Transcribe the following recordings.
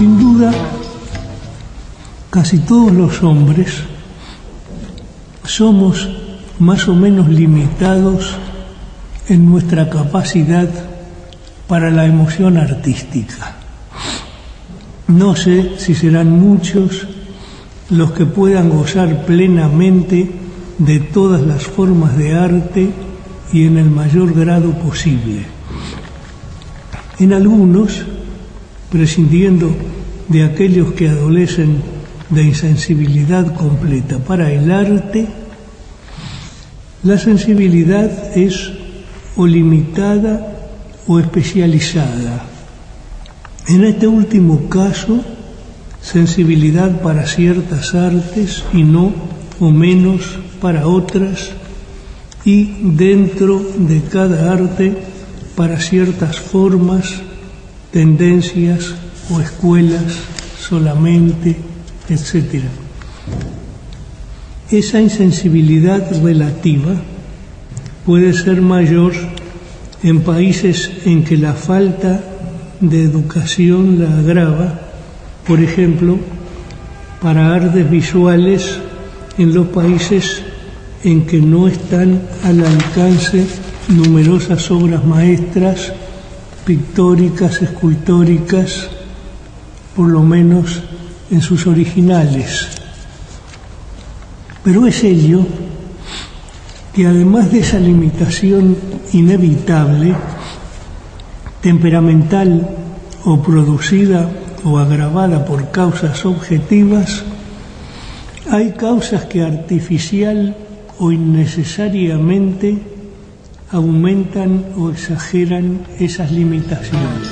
sin duda, casi todos los hombres somos más o menos limitados en nuestra capacidad para la emoción artística. No sé si serán muchos los que puedan gozar plenamente de todas las formas de arte y en el mayor grado posible. En algunos, prescindiendo de aquellos que adolecen de insensibilidad completa para el arte, la sensibilidad es o limitada o especializada. En este último caso, sensibilidad para ciertas artes y no o menos para otras, y dentro de cada arte para ciertas formas, tendencias o escuelas solamente, etc. Esa insensibilidad relativa puede ser mayor en países en que la falta de educación la agrava, por ejemplo, para artes visuales en los países en que no están al alcance numerosas obras maestras, pictóricas, escultóricas, por lo menos en sus originales. Pero es ello que además de esa limitación inevitable, temperamental o producida o agravada por causas objetivas, hay causas que artificial o innecesariamente aumentan o exageran esas limitaciones.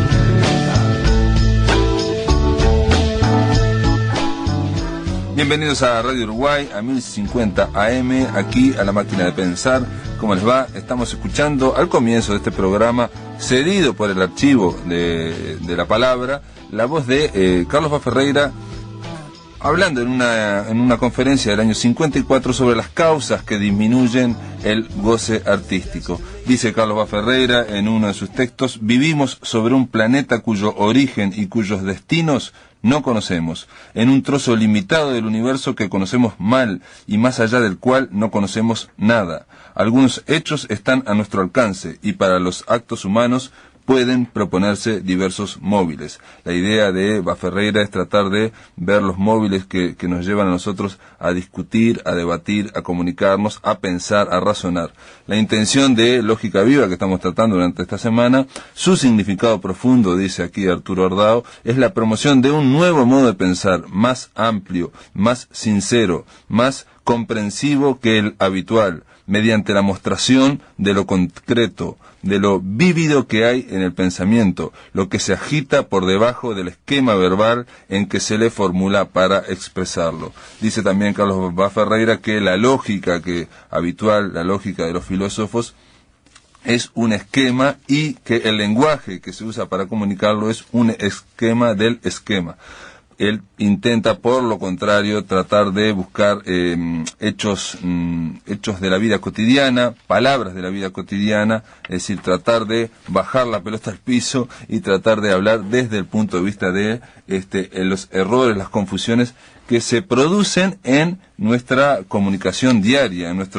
Bienvenidos a Radio Uruguay, a 1050 AM, aquí a La Máquina de Pensar. ¿Cómo les va? Estamos escuchando al comienzo de este programa, cedido por el archivo de la palabra, la voz de Carlos Bá Ferreira, hablando en una conferencia del año 54 sobre las causas que disminuyen el goce artístico. Dice Carlos Bá Ferreira en uno de sus textos: vivimos sobre un planeta cuyo origen y cuyos destinos no conocemos, en un trozo limitado del universo que conocemos mal y más allá del cual no conocemos nada. Algunos hechos están a nuestro alcance y para los actos humanos pueden proponerse diversos móviles. La idea de Bá Ferreira es tratar de ver los móviles que nos llevan a nosotros a discutir, a debatir, a comunicarnos, a pensar, a razonar. La intención de Lógica Viva que estamos tratando durante esta semana, su significado profundo, dice aquí Arturo Ordao, es la promoción de un nuevo modo de pensar, más amplio, más sincero, más comprensivo que el habitual, mediante la mostración de lo concreto, de lo vívido que hay en el pensamiento, lo que se agita por debajo del esquema verbal en que se le formula para expresarlo. Dice también Carlos Bá Ferreira que la lógica habitual, la lógica de los filósofos, es un esquema y que el lenguaje que se usa para comunicarlo es un esquema del esquema. Él intenta, por lo contrario, tratar de buscar hechos de la vida cotidiana, palabras de la vida cotidiana, es decir, tratar de bajar la pelota al piso y tratar de hablar desde el punto de vista de los errores, las confusiones que se producen en nuestra comunicación diaria, en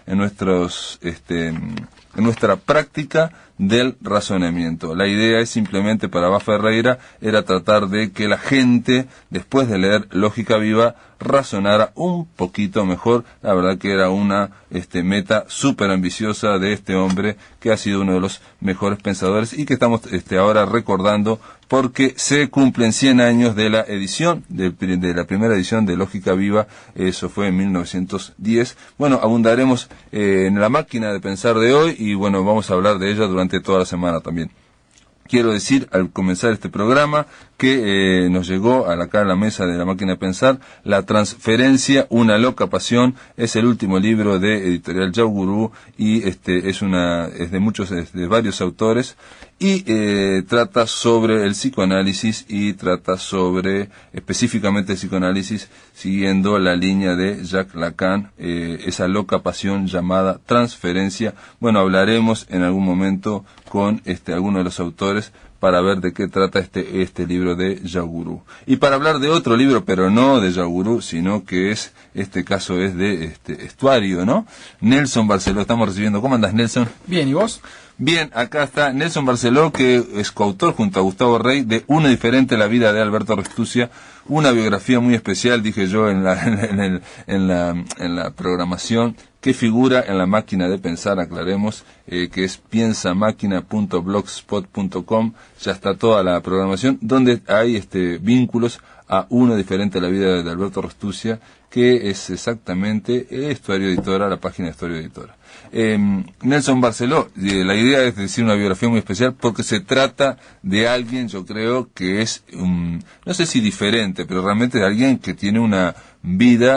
nuestra práctica del razonamiento. La idea es simplemente, para Bá Ferreira, era tratar de que la gente, después de leer Lógica Viva, razonara un poquito mejor. La verdad que era una meta súper ambiciosa de este hombre, que ha sido uno de los mejores pensadores y que estamos ahora recordando porque se cumplen 100 años de la edición, de la primera edición de Lógica Viva. Eso fue en 1910. Bueno, abundaremos en La Máquina de Pensar de hoy y bueno, vamos a hablar de ella durante toda la semana también. Quiero decir, al comenzar este programa, que nos llegó acá a la mesa de La Máquina de Pensar, La Transferencia, una loca pasión. Es el último libro de Editorial Yaugurú y es de varios autores y trata sobre el psicoanálisis y trata sobre específicamente el psicoanálisis siguiendo la línea de Jacques Lacan, esa loca pasión llamada transferencia. Bueno, hablaremos en algún momento con alguno de los autores para ver de qué trata este libro de Yagurú. Y para hablar de otro libro, pero no de Yagurú, sino que este caso es de Estuario, ¿no? Nelson Barceló, estamos recibiendo. ¿Cómo andas, Nelson? Bien, ¿y vos? Bien, acá está Nelson Barceló, que es coautor junto a Gustavo Rey de Uno diferente, la vida de Alberto Restuccia, una biografía muy especial, dije yo en la programación, que figura en la máquina de pensar, aclaremos, que es piensamáquina.blogspot.com. Ya está toda la programación, donde hay vínculos a Uno diferente, la vida de Alberto Restuccia, que es exactamente Estuario Editora, la página de Estuario Editora. Nelson Barceló, la idea es decir una biografía muy especial porque se trata de alguien, yo creo que es, no sé si diferente, pero realmente de alguien que tiene una vida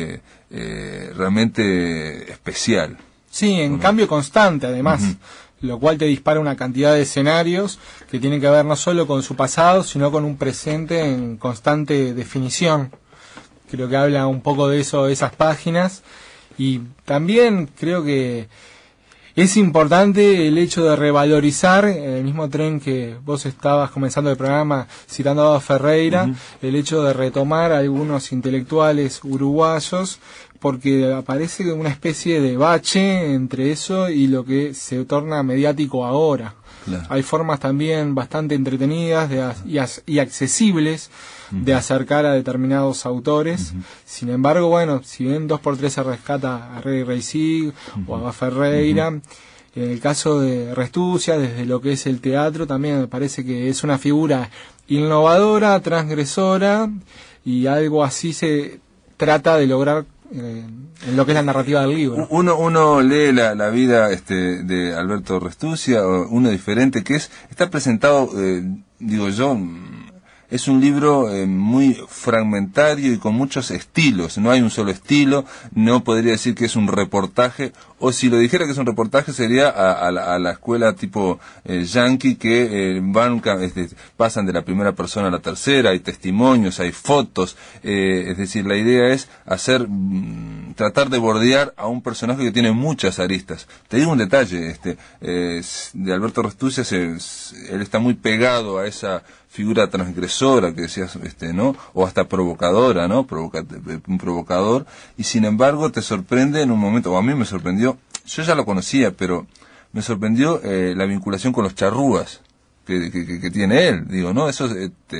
realmente especial. Sí, en cambio constante además, lo cual te dispara una cantidad de escenarios que tienen que ver no solo con su pasado, sino con un presente en constante definición. Creo que habla un poco de eso, esas páginas. Y también creo que es importante el hecho de revalorizar, en el mismo tren que vos estabas comenzando el programa citando a Ferreira, el hecho de retomar a algunos intelectuales uruguayos, porque aparece una especie de bache entre eso y lo que se torna mediático ahora. Claro. Hay formas también bastante entretenidas y accesibles de acercar a determinados autores. Sin embargo, bueno, si bien 2x3 se rescata a Rey Reisig o a Ferreira, en el caso de Restuccia, desde lo que es el teatro, también me parece que es una figura innovadora, transgresora, y algo así se trata de lograr en lo que es la narrativa del libro. Uno lee la vida de Alberto Restuccia, Uno diferente, que está presentado, digo yo, es un libro muy fragmentario y con muchos estilos. No hay un solo estilo, no podría decir que es un reportaje, o si lo dijera que es un reportaje sería a la escuela tipo yankee, que pasan de la primera persona a la tercera, hay testimonios, hay fotos, es decir, la idea es tratar de bordear a un personaje que tiene muchas aristas. Te digo un detalle, de Alberto Restuccia, él está muy pegado a esa figura transgresora que decías, ¿no? O hasta provocadora, ¿no? Un provocador, y sin embargo te sorprende en un momento, o a mí me sorprendió, yo ya lo conocía, pero me sorprendió la vinculación con los charrúas que tiene él, digo, ¿no? Eso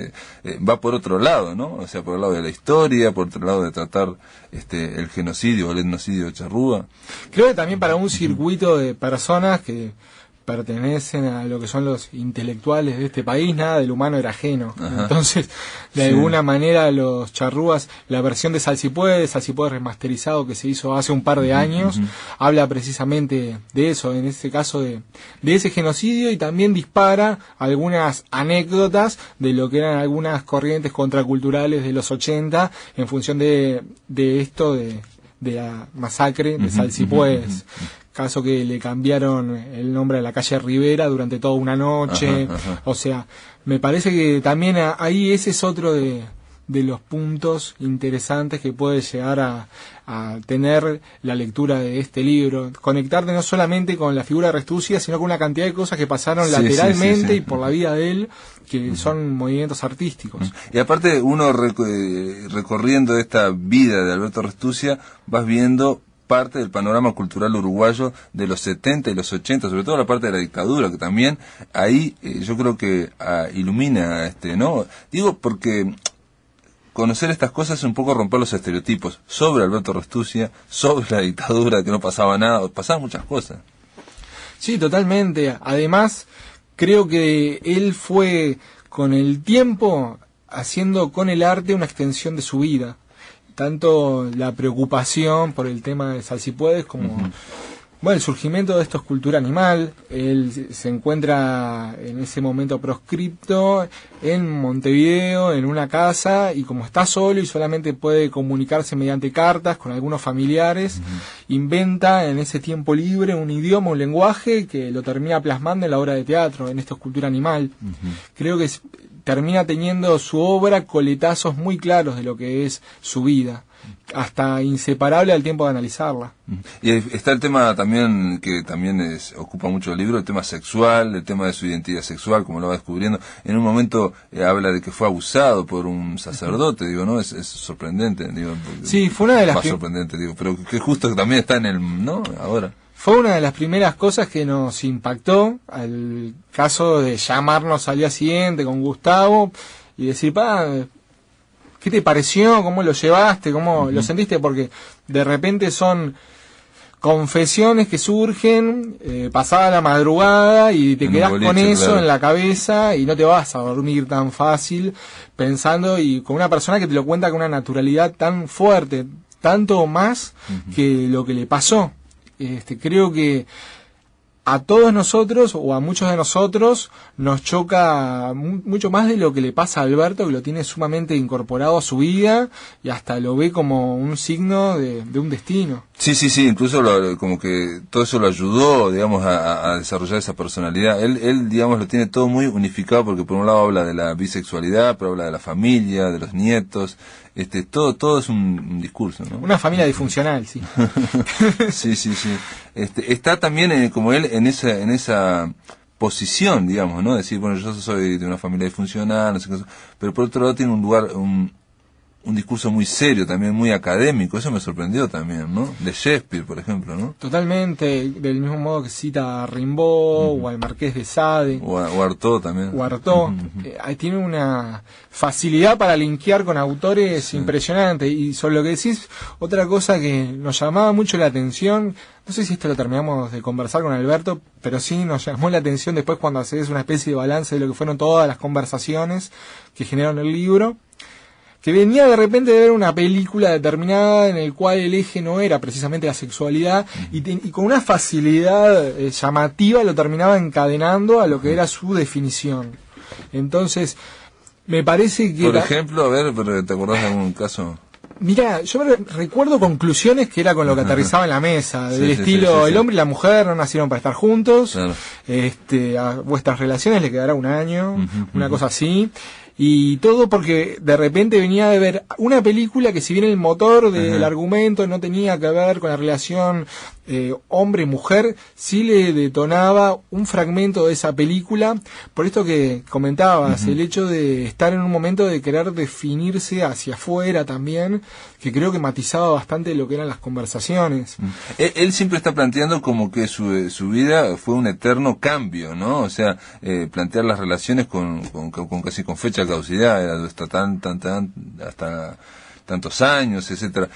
va por otro lado, ¿no? O sea, por el lado de la historia, por otro lado de tratar el genocidio o el etnocidio de charrúa. Creo que también para un circuito de personas que pertenecen a lo que son los intelectuales de este país, nada del humano era ajeno. Ajá. Entonces, de alguna manera, los charrúas, la versión de Salsipuedes remasterizado que se hizo hace un par de años, habla precisamente de eso, en este caso de ese genocidio, y también dispara algunas anécdotas de lo que eran algunas corrientes contraculturales de los 80 en función de esto de la masacre de Salsipuedes. Caso que le cambiaron el nombre a la calle Rivera durante toda una noche. O sea, me parece que también ahí ese es otro de los puntos interesantes que puede llegar a tener la lectura de este libro. Conectarte no solamente con la figura de Restuccia, sino con una cantidad de cosas que pasaron lateralmente y por la vida de él, que son movimientos artísticos. Y aparte, uno recorriendo esta vida de Alberto Restuccia, vas viendo parte del panorama cultural uruguayo de los 70 y los 80, sobre todo la parte de la dictadura, que también ahí yo creo que ilumina, ¿no? Digo porque conocer estas cosas es un poco romper los estereotipos sobre Alberto Restuccia, sobre la dictadura, que no pasaba nada, pasaban muchas cosas. Sí, totalmente. Además, creo que él fue con el tiempo haciendo con el arte una extensión de su vida. Tanto la preocupación por el tema de Salsipuedes como bueno, el surgimiento de esto es cultura animal. Él se encuentra en ese momento proscripto en Montevideo, en una casa, y como está solo y solamente puede comunicarse mediante cartas con algunos familiares, inventa en ese tiempo libre un idioma, un lenguaje que lo termina plasmando en la obra de teatro, en esto es cultura animal. Creo que termina teniendo su obra coletazos muy claros de lo que es su vida. hasta inseparable al tiempo de analizarla. Y está el tema también, que también ocupa mucho el libro, el tema sexual, el tema de su identidad sexual, como lo va descubriendo. En un momento habla de que fue abusado por un sacerdote, digo, ¿no? Es sorprendente, digo. Sí, fue una de las... Más sorprendente, digo, pero que justo también está en el, ¿no? Ahora. Fue una de las primeras cosas que nos impactó, al caso de llamarnos al día siguiente con Gustavo y decir, ¿qué te pareció? ¿Cómo lo llevaste? ¿Cómo lo sentiste? Porque de repente son confesiones que surgen pasada la madrugada y te quedás con eso, claro, en la cabeza, y no te vas a dormir tan fácil pensando, y con una persona que te lo cuenta con una naturalidad tan fuerte, tanto más que lo que le pasó. Creo que a todos nosotros, o a muchos de nosotros, nos choca mucho más de lo que le pasa a Alberto, que lo tiene sumamente incorporado a su vida y hasta lo ve como un signo de un destino. Sí, incluso como que todo eso lo ayudó, digamos, a desarrollar esa personalidad. Él, digamos, lo tiene todo muy unificado, porque por un lado habla de la bisexualidad, pero habla de la familia, de los nietos, todo es un discurso, ¿no? Una familia disfuncional, sí. Sí. Está también como él en esa posición, digamos, ¿no? Decir, bueno, yo soy de una familia disfuncional, no sé qué, pero por otro lado tiene un lugar, un discurso muy serio, también muy académico. Eso me sorprendió también, ¿no? De Shakespeare, por ejemplo, ¿no? Totalmente, del mismo modo que cita a Rimbaud, o al Marqués de Sade, o Artaud también. O Artaud. Tiene una facilidad para linkear con autores impresionante. Y sobre lo que decís, otra cosa que nos llamaba mucho la atención, no sé si esto lo terminamos de conversar con Alberto, pero sí nos llamó la atención después cuando haces una especie de balance de lo que fueron todas las conversaciones que generaron el libro, que venía de repente de ver una película determinada en el cual el eje no era precisamente la sexualidad, y con una facilidad llamativa lo terminaba encadenando a lo que era su definición. Entonces, me parece que... Por ejemplo, a ver, ¿te acordás de algún caso? Mira, yo recuerdo conclusiones que era con lo que aterrizaba en la mesa, del estilo, el hombre y la mujer no nacieron para estar juntos, claro, a vuestras relaciones le quedará un año, una cosa así. Y todo porque de repente venía de ver una película que, si bien el motor del argumento no tenía que ver con la relación hombre-mujer, sí le detonaba un fragmento de esa película, por esto que comentabas, el hecho de estar en un momento de querer definirse hacia afuera también, que creo que matizaba bastante lo que eran las conversaciones. Él siempre está planteando como que su vida fue un eterno cambio, ¿no? O sea, plantear las relaciones con casi con fecha de caducidad, hasta hasta tantos años, etcétera,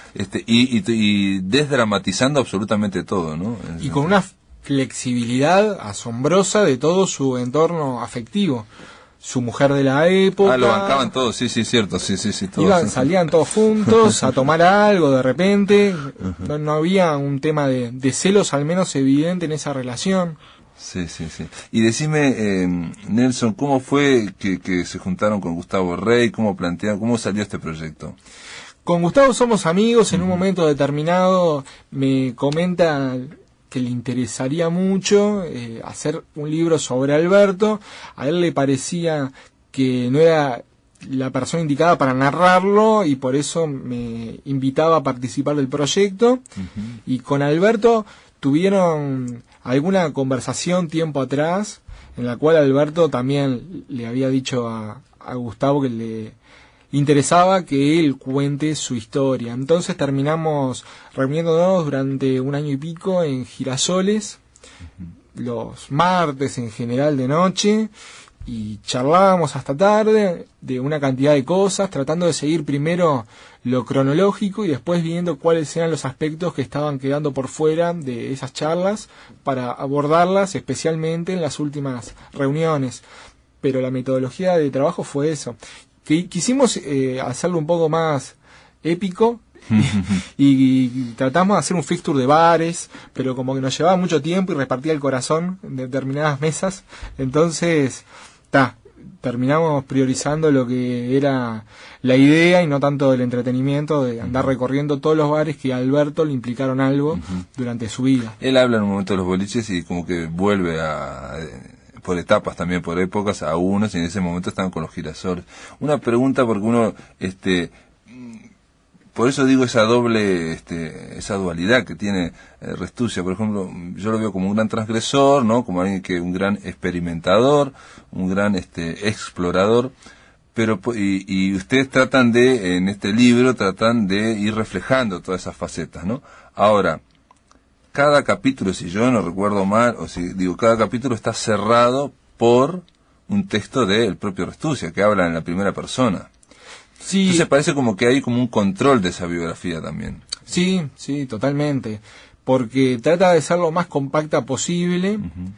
y desdramatizando absolutamente todo, ¿no? Y con una flexibilidad asombrosa de todo su entorno afectivo. Su mujer de la época... lo bancaban todos, sí, cierto, sí, todos. Salían todos juntos a tomar algo de repente, no había un tema de celos al menos evidente en esa relación. Sí. Y decime, Nelson, ¿cómo fue que se juntaron con Gustavo Rey? ¿Cómo salió este proyecto? Con Gustavo somos amigos. En un momento determinado me comenta que le interesaría mucho hacer un libro sobre Alberto. A él le parecía que no era la persona indicada para narrarlo, y por eso me invitaba a participar del proyecto. Y con Alberto tuvieron alguna conversación tiempo atrás, en la cual Alberto también le había dicho a Gustavo que le interesaba que él cuente su historia. Entonces terminamos reuniéndonos durante un año y pico en Girasoles, los martes en general de noche, y charlábamos hasta tarde de una cantidad de cosas, tratando de seguir primero lo cronológico y después viendo cuáles eran los aspectos que estaban quedando por fuera de esas charlas para abordarlas especialmente en las últimas reuniones. Pero la metodología de trabajo fue eso. Quisimos hacerlo un poco más épico y tratamos de hacer un fixture de bares, pero como que nos llevaba mucho tiempo y repartía el corazón en determinadas mesas, entonces terminamos priorizando lo que era la idea y no tanto el entretenimiento de andar recorriendo todos los bares que a Alberto le implicaron algo durante su vida. Él habla en un momento de los boliches y como que vuelve por etapas también, por épocas, a unos, y en ese momento estaban con los Girasoles. Una pregunta, porque uno por eso digo esa doble, esa dualidad que tiene Restuccia. Por ejemplo, yo lo veo como un gran transgresor, ¿no? Como alguien que, un gran experimentador, un gran explorador, pero y ustedes tratan de, en este libro, tratan de ir reflejando todas esas facetas, ¿no? Ahora, cada capítulo, si yo no recuerdo mal, o si digo, cada capítulo está cerrado por un texto del propio Restuccia, que habla en la primera persona. Sí. Entonces parece como que hay como un control de esa biografía también. Sí, sí, totalmente. Porque trata de ser lo más compacta posible.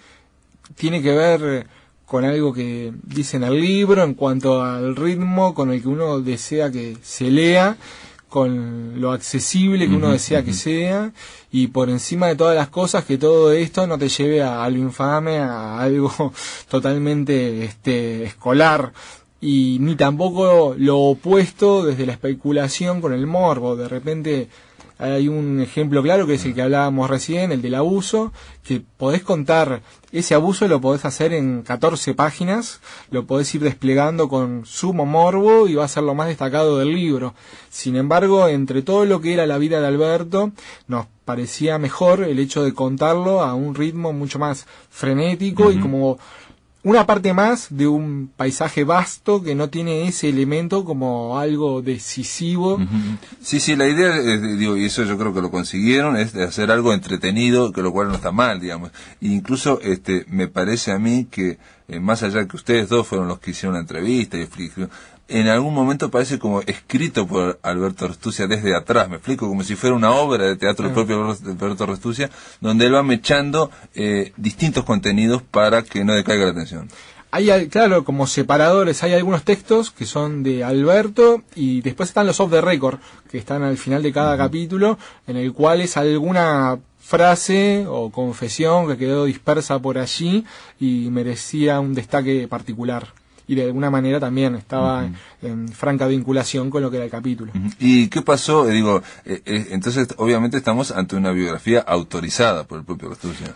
Tiene que ver con algo que dice en el libro en cuanto al ritmo con el que uno desea que se lea, con lo accesible que uno desea que sea, y por encima de todas las cosas, que todo esto no te lleve a lo infame, a algo totalmente escolar, y ni tampoco lo opuesto desde la especulación con el morbo. De repente hay un ejemplo claro que es el que hablábamos recién, el del abuso, que podés contar ese abuso, lo podés hacer en 14 páginas, lo podés ir desplegando con sumo morbo y va a ser lo más destacado del libro. Sin embargo, entre todo lo que era la vida de Alberto, nos parecía mejor el hecho de contarlo a un ritmo mucho más frenético y como una parte más de un paisaje vasto que no tiene ese elemento como algo decisivo. Sí, la idea, digo, y eso yo creo que lo consiguieron, es de hacer algo entretenido, que lo cual no está mal, digamos. E incluso me parece a mí que, más allá de que ustedes dos fueron los que hicieron la entrevista y explicaron, en algún momento parece como escrito por Alberto Restuccia desde atrás, me explico, como si fuera una obra de teatro del propio Alberto Restuccia, donde él va mechando distintos contenidos para que no decaiga la atención. Hay, claro, como separadores, hay algunos textos que son de Alberto y después están los off the record, que están al final de cada capítulo, en el cual es alguna frase o confesión que quedó dispersa por allí y merecía un destaque particular. Y de alguna manera también estaba en franca vinculación con lo que era el capítulo. ¿Y qué pasó? Entonces, obviamente estamos ante una biografía autorizada por el propio Restuccia.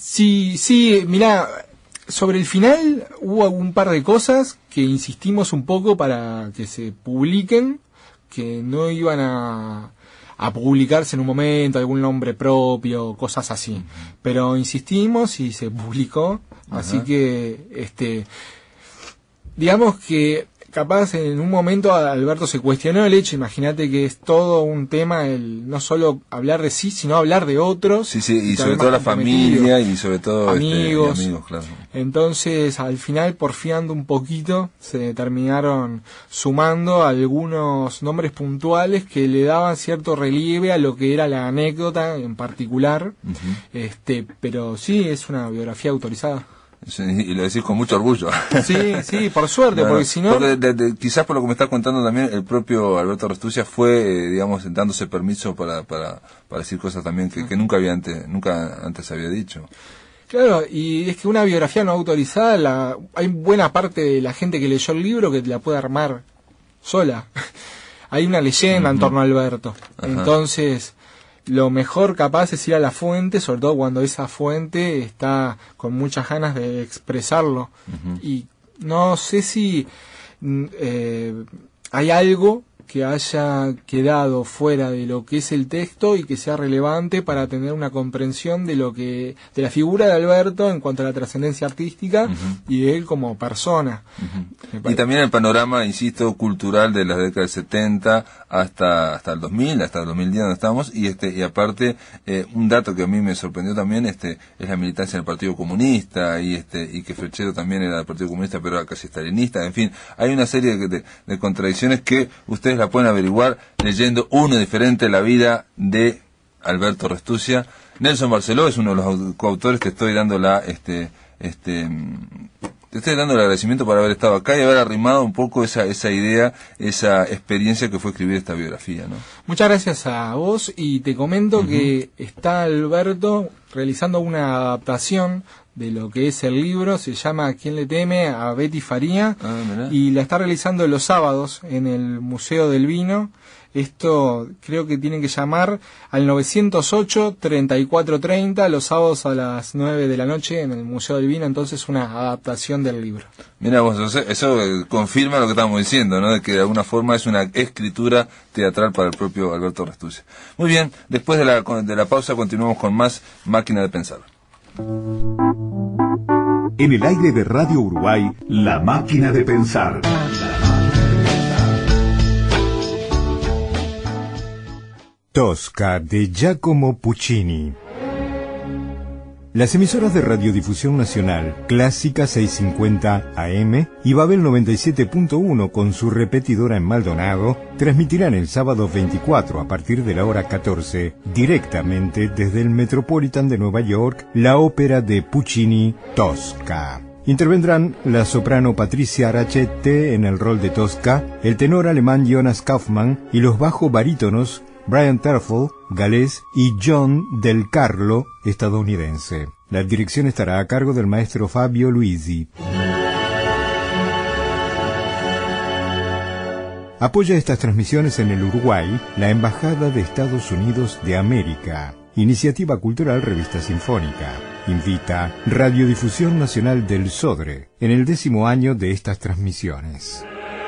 Sí, mirá, sobre el final hubo un par de cosas que insistimos un poco para que se publiquen, que no iban a publicarse en un momento, algún nombre propio, cosas así. Pero insistimos y se publicó, así que digamos que capaz en un momento Alberto se cuestionó el hecho, imagínate que es todo un tema el no solo hablar de sí, sino hablar de otros. Sí, y sobre todo la familia y sobre todo amigos, claro. Entonces al final, porfiando un poquito, se terminaron sumando algunos nombres puntuales que le daban cierto relieve a lo que era la anécdota en particular. Pero sí, es una biografía autorizada. Sí, y lo decís con mucho orgullo. Sí, por suerte, porque si no... Quizás por lo que me está contando también, el propio Alberto Restuccia fue, dándose permiso para decir cosas también que nunca antes había dicho. Claro, y es que una biografía no autorizada, hay buena parte de la gente que leyó el libro que la puede armar sola. Hay una leyenda en torno a Alberto. Entonces, lo mejor capaz es ir a la fuente, sobre todo cuando esa fuente está con muchas ganas de expresarlo. Y no sé si hay algo que haya quedado fuera de lo que es el texto y que sea relevante para tener una comprensión de de la figura de Alberto en cuanto a la trascendencia artística y de él como persona. Y también el panorama, insisto, cultural de las décadas del 70 hasta el 2000, hasta el 2010 donde estamos, y aparte un dato que a mí me sorprendió también es la militancia del Partido Comunista y que Frechero también era del Partido Comunista pero era casi stalinista. En fin, hay una serie de contradicciones que ustedes la pueden averiguar leyendo uno diferente, la vida de Alberto Restuccia. Nelson Barceló es uno de los coautores. Te estoy dando te estoy dando el agradecimiento por haber estado acá y haber arrimado un poco esa idea, esa experiencia que fue escribir esta biografía, ¿no? Muchas gracias a vos, y te comento que está Alberto realizando una adaptación de lo que es el libro. Se llama ¿Quién le teme? A Betty Faría, y la está realizando los sábados en el Museo del Vino. Esto creo que tienen que llamar al 908-3430 los sábados a las 9 de la noche en el Museo del Vino. Entonces, una adaptación del libro. Mira vos, eso confirma lo que estamos diciendo, ¿no? De que de alguna forma es una escritura teatral para el propio Alberto Restuccia. Muy bien, después de la pausa continuamos con más Máquina de Pensar. En el aire de Radio Uruguay, La Máquina de Pensar. Tosca, de Giacomo Puccini. Las emisoras de Radiodifusión Nacional, Clásica 650 AM y Babel 97.1 con su repetidora en Maldonado, transmitirán el sábado 24 a partir de la hora 14, directamente desde el Metropolitan de Nueva York, la ópera de Puccini, Tosca. Intervendrán la soprano Patricia Arachete en el rol de Tosca, el tenor alemán Jonas Kaufmann y los bajo barítonos Brian Terfel, galés, y John Del Carlo, estadounidense. La dirección estará a cargo del maestro Fabio Luisi. Apoya estas transmisiones en el Uruguay la Embajada de Estados Unidos de América. Iniciativa Cultural Revista Sinfónica. Invita Radiodifusión Nacional del Sodre en el 10º año de estas transmisiones.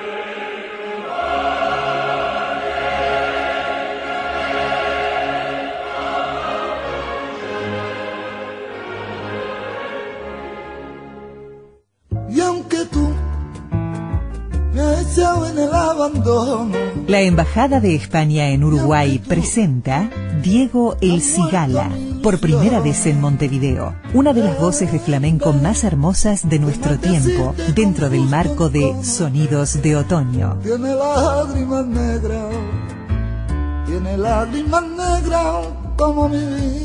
La Embajada de España en Uruguay presenta Diego El Cigala, por primera vez en Montevideo, una de las voces de flamenco más hermosas de nuestro tiempo, dentro del marco de Sonidos de Otoño. Tiene lágrimas negras como mi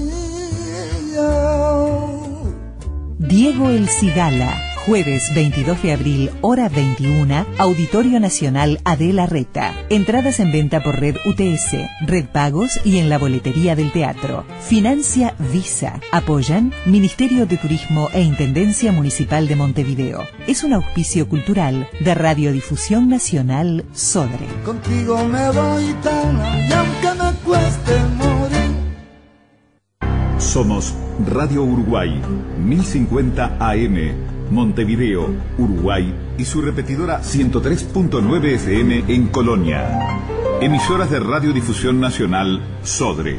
vida. Diego El Cigala, jueves 22 de abril, hora 21, Auditorio Nacional Adela Reta. Entradas en venta por Red UTS, Red Pagos y en la boletería del teatro. Financia Visa. Apoyan Ministerio de Turismo e Intendencia Municipal de Montevideo. Es un auspicio cultural de Radiodifusión Nacional Sodre. Contigo me voy tan, y aunque me cueste morir. Somos Radio Uruguay, 1050 AM. Montevideo, Uruguay, y su repetidora 103.9 FM en Colonia. Emisoras de Radiodifusión Nacional, Sodre.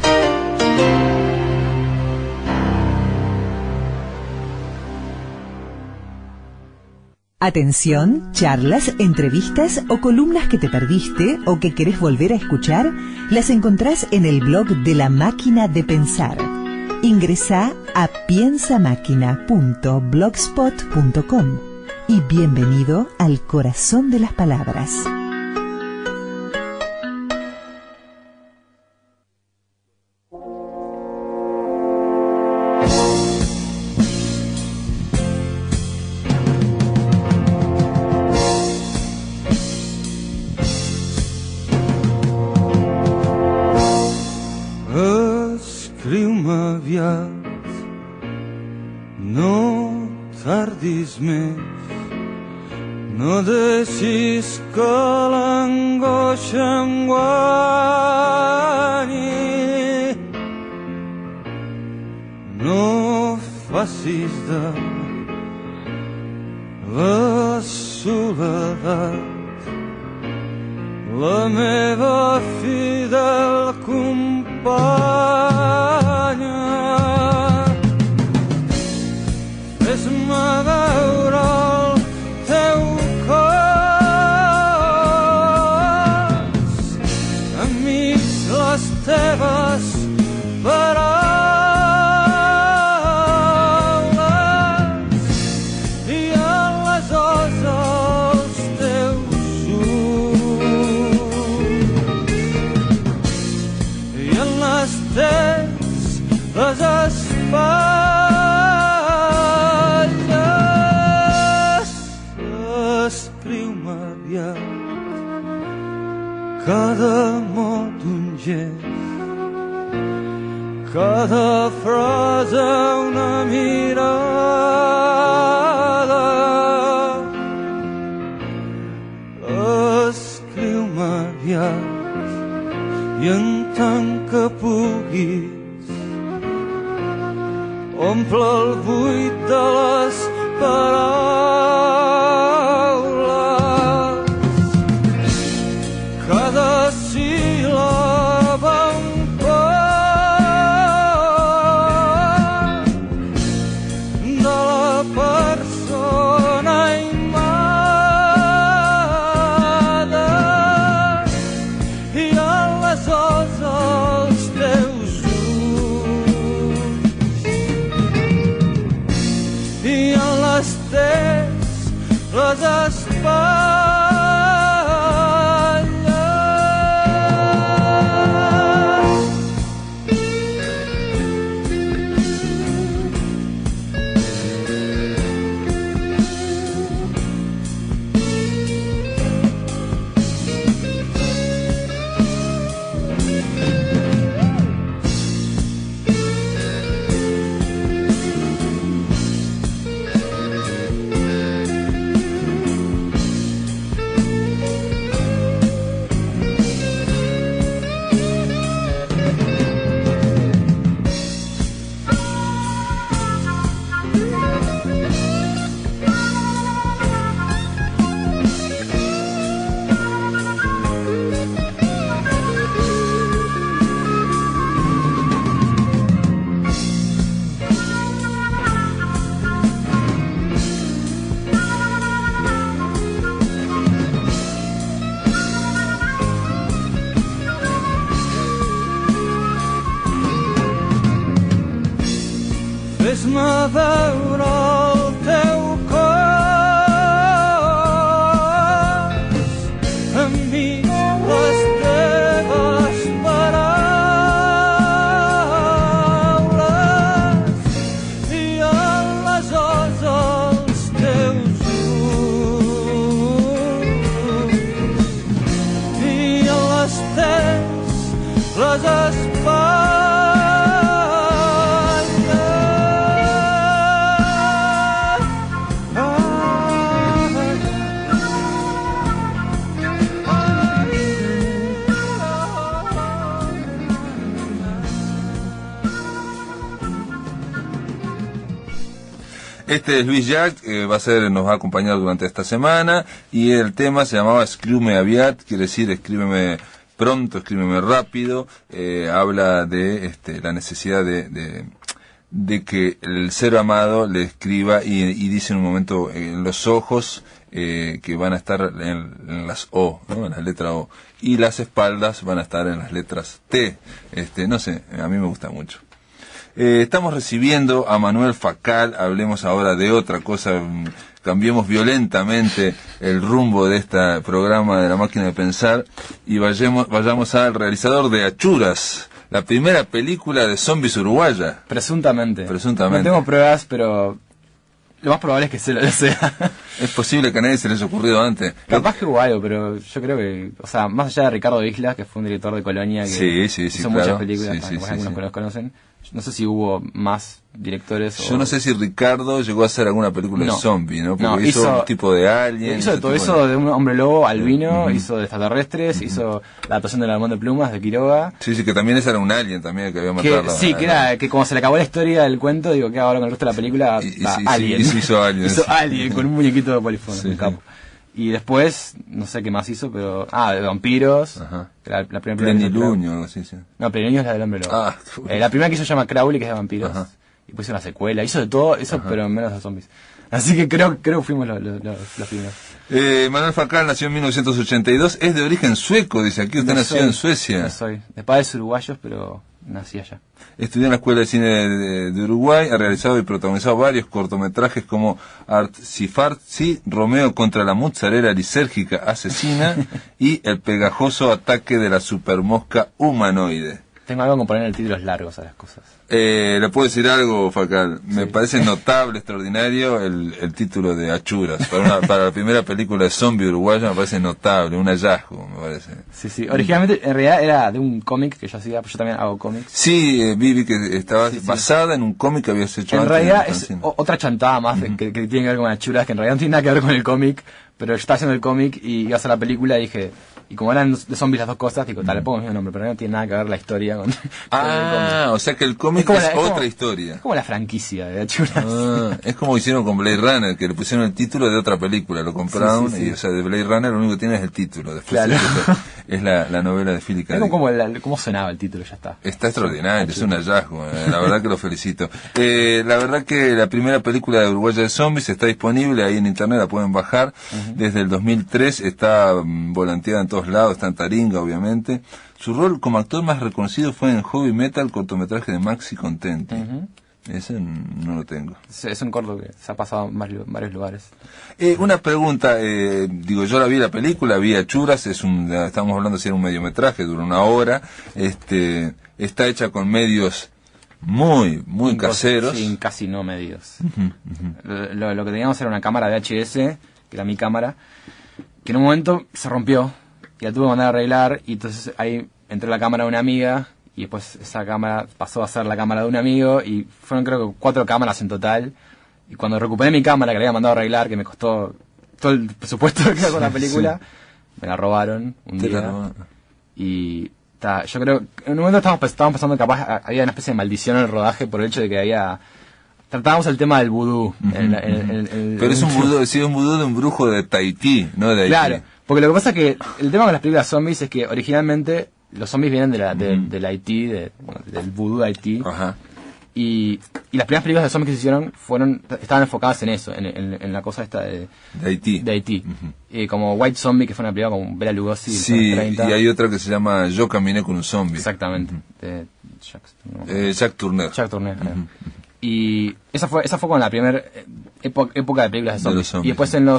Atención, charlas, entrevistas o columnas que te perdiste o que querés volver a escuchar, las encontrás en el blog de La Máquina de Pensar. Ingresá a piensamáquina.blogspot.com y bienvenido al corazón de las palabras. Escriu-me aviat, no tardis més, no deixis que l'angoixa em guanyi, no facis de la soledat la meva fidel companya. Fes-me veure el teu cos, amics, les teves paraules i aleshores els teus ulls i en les teves les espatlles. Escriu-me aviat cada mot d'un gest, cada frase una mirada. Escriu-me aviat i en tant que puguis omple el buit de les paraules. Cada síl·laba un poc de la persona imada i aleshores els teus ulls i en les teves les espatlles. Fes-me veure el teu cos enmig les teves paraules i aleshores els teus ulls i en les teves les espatlles. Este es Luis Llach, nos va a acompañar durante esta semana, y el tema se llamaba Escriu-me aviat, quiere decir escríbeme pronto, escríbeme rápido. Habla de la necesidad de que el ser amado le escriba y dice en un momento en los ojos que van a estar en las O, ¿no? En la letra O, y las espaldas van a estar en las letras T. No sé, a mí me gusta mucho. Estamos recibiendo a Manuel Facal. Hablemos ahora de otra cosa, cambiemos violentamente el rumbo de este programa de La Máquina de Pensar y vayamos al realizador de Achuras, la primera película de zombies uruguaya. Presuntamente. No tengo pruebas, pero lo más probable es que lo sea. Es posible que a nadie se les haya ocurrido antes. Capaz que hubo algo, pero yo creo que, o sea, más allá de Ricardo Islas, que fue un director de Colonia que hizo muchas películas, algunos que los conocen. No sé si hubo más directores. Yo no sé si Ricardo llegó a hacer alguna película de zombie, ¿no? Porque hizo un tipo de Alien. Hizo de todo eso, de un hombre lobo albino, hizo de extraterrestres, hizo la adaptación del Almón de Plumas de Quiroga. Sí, que también ese era un alien también que había matado. Sí, que era que como se le acabó la historia del cuento, digo, que ahora con el resto de la película Alien. Hizo Alien. Hizo Alien con un muñequito de polifono, un capo. Y después, no sé qué más hizo, pero... de vampiros. Ajá. La primera Pleniluño, algo así, sí. No, Pleniluño es la del hombre lobo. La primera que hizo se llama Crowley, que es de vampiros. Ajá. Y pues hizo una secuela. Hizo de todo eso, pero menos de zombies. Así que creo que fuimos los primeros. Manuel Facal nació en 1982. Es de origen sueco, dice aquí. Usted nació en Suecia. No soy. De padres uruguayos, pero nací allá. Estudió en la Escuela de Cine de Uruguay, ha realizado y protagonizado varios cortometrajes como Artsifartsi, Romeo contra la mozzarella lisérgica asesina y El pegajoso ataque de la supermosca humanoide. Tengo algo con poner títulos largos a las cosas. ¿Le puedo decir algo, Facal? Me parece notable, extraordinario el título de Achuras. Para la primera película de zombie uruguaya me parece notable, un hallazgo, me parece. Sí. Originalmente, en realidad, era de un cómic que yo hacía, pues yo también hago cómics. Sí, vi que estaba basada en un cómic que habías hecho antes. En realidad es otra chantada más que tiene que ver con Achuras, que en realidad no tiene nada que ver con el cómic, pero yo estaba haciendo el cómic y iba a hacer la película y dije... Y como eran de zombies las dos cosas, digo, le pongo el mismo nombre, pero no tiene nada que ver la historia con... o sea que el cómic es otra historia. Es como la franquicia de Achuras. Es como hicieron con Blade Runner, que le pusieron el título de otra película, lo compraron, y o sea, de Blade Runner lo único que tiene es el título, después es la novela de Philip K. Es como sonaba el título, ya está. Está extraordinario, es un hallazgo, la verdad que lo felicito. La verdad que la primera película de uruguaya de zombies está disponible ahí en internet, la pueden bajar, desde el 2003, está volanteada en todos lados, está en Taringa, obviamente. Su rol como actor más reconocido fue en Heavy Metal, cortometraje de Maxi Contenti. Ese no lo tengo. Es un corto que se ha pasado en varios lugares. Una pregunta, yo la vi la película, vi Achuras, estamos hablando si era un mediometraje, dura 1 hora, está hecha con medios muy caseros. Sí, casi no medios. Lo que teníamos era una cámara VHS, que era mi cámara, que en un momento se rompió, y la tuve que mandar a arreglar, y entonces ahí entró la cámara de una amiga, y después esa cámara pasó a ser la cámara de un amigo, y fueron creo que 4 cámaras en total, y cuando recuperé mi cámara que la había mandado a arreglar, que me costó todo el presupuesto que era con la película, me la robaron un día, y yo creo que en un momento estábamos pensando que capaz había una especie de maldición en el rodaje por el hecho de que tratábamos el tema del vudú. Pero es un vudú de un brujo de Tahití, no de Haití. Claro, porque lo que pasa es que el tema con las películas zombies es que originalmente los zombies vienen del Haití, del vudú de Haití. Ajá. Y las primeras películas de zombies que se hicieron estaban enfocadas en eso, en la cosa esta de Haití. Como White Zombie, que fue una película con Bela Lugosi. Sí, y hay otra que se llama Yo caminé con un zombie. Exactamente. De Jack Turner. Y esa fue con la primera época de películas de zombies. Y después en el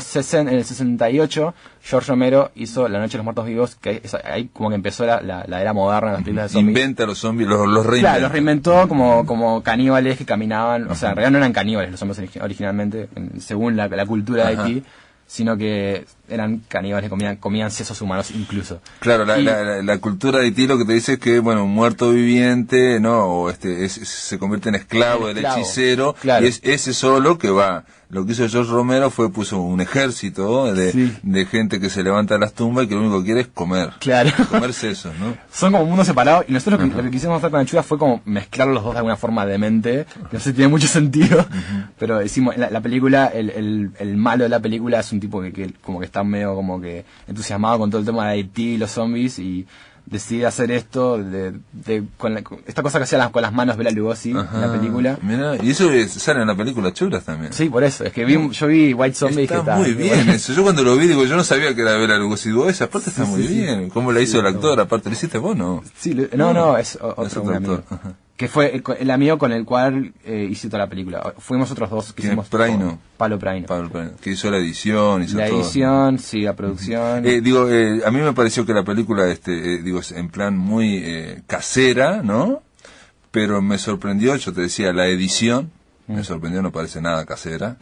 68 George Romero hizo La noche de los muertos vivos, que ahí como que empezó la era moderna de las películas de zombies. Inventa los zombies, los reinventó. Claro, los reinventó como caníbales que caminaban, o sea, en realidad no eran caníbales los zombies originalmente, según la cultura de Haití, sino que eran caníbales, comían sesos humanos incluso. Claro, la cultura de Haití lo que te dice es que, un muerto viviente, ¿no? O se convierte en esclavo del hechicero, claro. Y es ese solo que va. Lo que hizo George Romero puso un ejército de gente que se levanta de las tumbas y que lo único que quiere es comer. Claro. Comer sesos, ¿no? Son como mundos separados, y nosotros lo que quisimos hacer con Achuras fue como mezclar los dos de alguna forma demente, que no sé si tiene mucho sentido, pero decimos, la película, el malo de la película es un tipo que como que está medio como que entusiasmado con todo el tema de Haití y los zombies, y decide hacer esto con esta cosa que hacía con las manos Bela Lugosi en la película. Mirá, y eso sale en la película Churas también. Sí, por eso, es que yo vi White Zombie y está muy bien eso. Yo cuando lo vi yo no sabía que era Bela Lugosi. Esa parte está muy bien. ¿Cómo la hizo el actor? Aparte, ¿lo hiciste vos, no? Sí, no, es otro amigo. Que fue el amigo con el cual hice toda la película. Fuimos otros dos que hicimos. Palo Praino. Que hizo la edición, sí, la producción. A mí me pareció que la película, en plan muy casera, ¿no? Pero me sorprendió, yo te decía, la edición, me sorprendió, no parece nada casera.